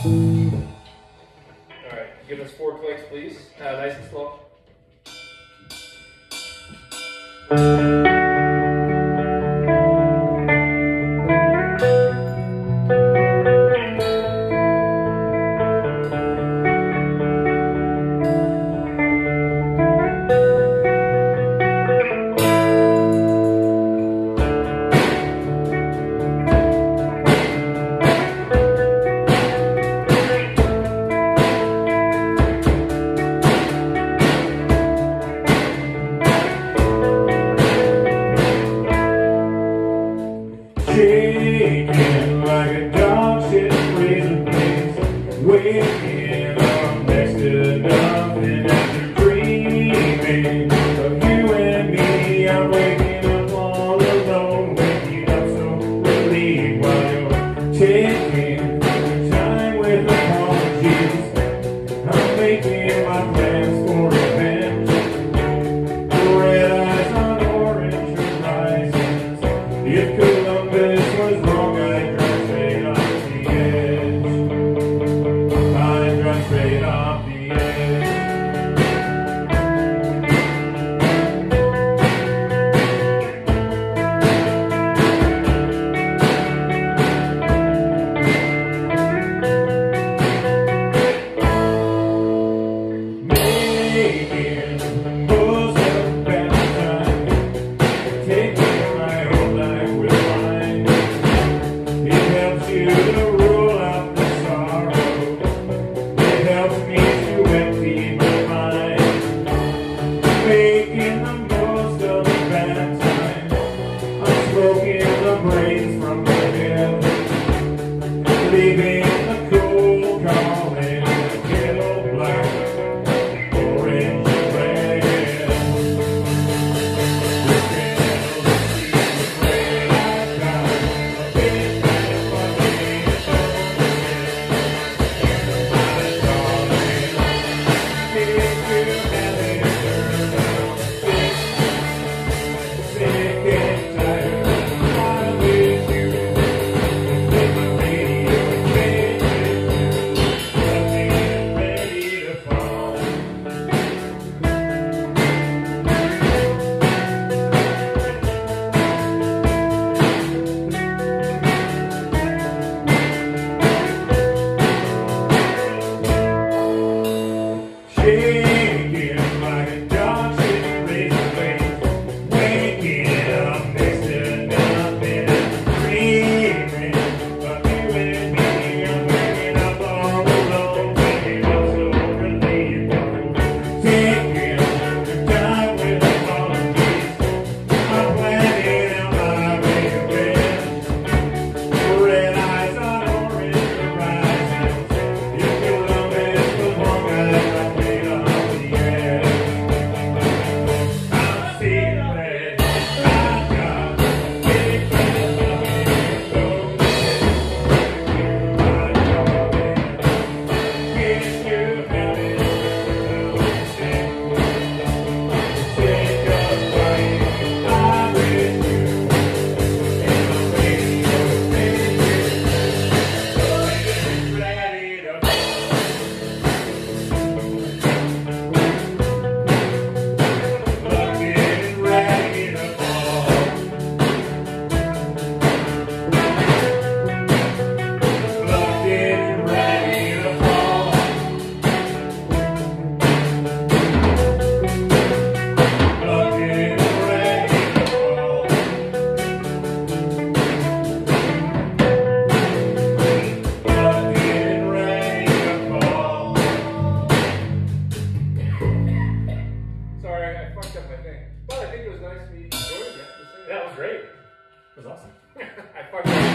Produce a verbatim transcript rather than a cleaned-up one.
Alright, give us four clicks, please. Uh, nice and slow. Shaking like a dog shit razor blades, waking up next to nothing after dreaming of you and me. I'm waking up all alone, waking up so relieved while you're taking your time with apologies. I'm making my plans for revenge. Red eyes on orange horizons. If Columbus was wrong, I'd run straight off the edge. I'd run straight off the edge. Making the most of bad time, taking my own life with mine. It helps you to rule out the sorrow. It helps me to empty my mind. Making the most of the bad time. I'm smoking the brains from my head. Leaving the cold calling the kettle black, orange and red. The kettle sees the red I found. A bit of funny, it's all my darling. If you have it turned out, sick, sick and tired, I'm with you. With my radio changing, nothing ready to fall. Shaking like a dog shit razor blades, waking up next to nothing, dreaming of you and me. I'm waking up all alone, waking up so relieved, taking the time with apologies. I'm planning out my revenge. Red eyes on orange horizons. If Columbus was wrong, I'd run straight off the edge. I'm secret, I've got a big fan of it, so you're my darling. Yes, you have it, I'm sick, sick of fighting. I'm with you, and I'm ready to finish it, so it's ready to go. Looking ready to fall. Looking ready to fall. Looking ready to fall. Looking ready to fall. Sorry, I fucked up my thing. But I think it was nice to be joined. Yeah, That was great. That was awesome. I fucked up.